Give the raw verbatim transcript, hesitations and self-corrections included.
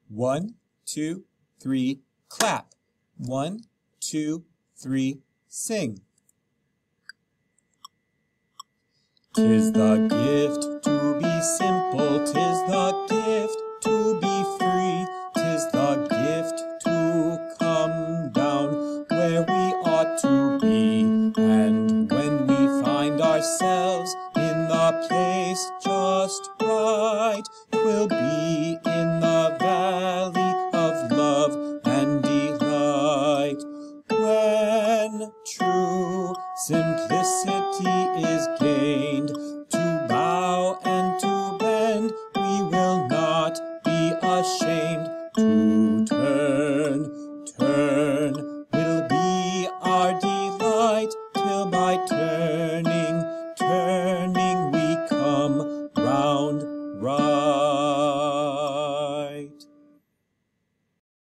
One, two, three, clap. One, two, three, sing. 'Tis the gift to be simple, 'tis the gift to be free, 'tis the gift to come down where we ought to be. And when we find ourselves in the place just right, 'twill be in the valley of love and delight. When true simplicity is gained, to bow and to bend, we will not be ashamed to